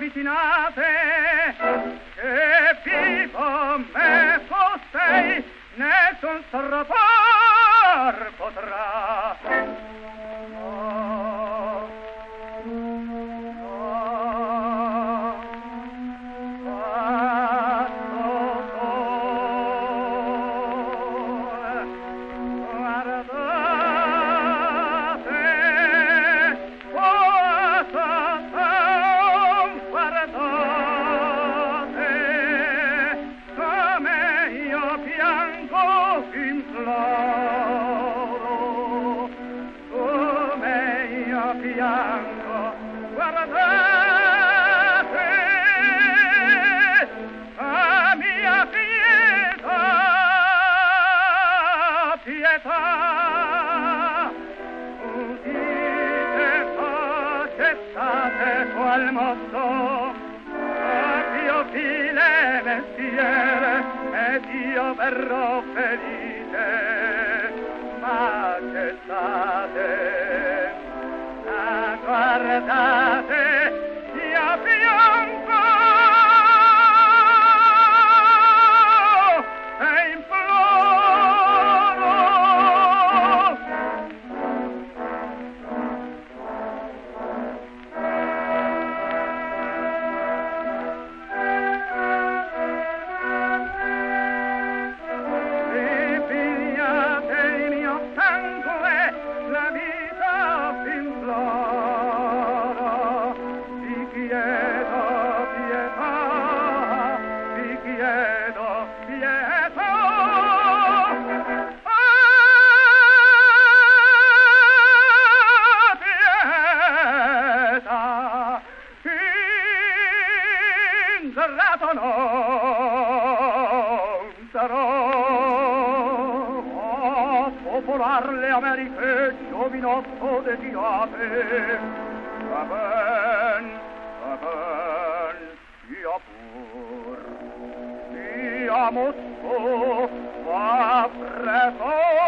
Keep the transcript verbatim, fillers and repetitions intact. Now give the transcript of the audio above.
vicinate, che vivo me costei, nessun sorpar potrà. No, no, pazzo sole, guardate, guardate, come io piango imploro, come io piango, guardate, la mia pietà, pietà, udite, accettate qual mosso, io file mestiere ed io verrò felice, ma accettate, ma guardate, io piango e imploro. Ripigliate il mio sangue, la vita imploro. Vi chiedo pietà, vi chiedo pietà. Ah, pietà, ingrato non sarò. A popolar le Americhe giovinotto desiate, va ben, va ben, sia pur, sia mosso, va preso.